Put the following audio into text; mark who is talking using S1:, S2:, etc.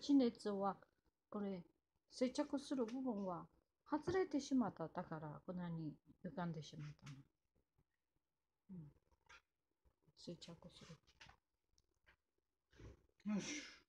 S1: 地熱は、これ、接着する部分は外れてしまった。だから粉に浮かんでしまったの。うん、接着する。
S2: よし。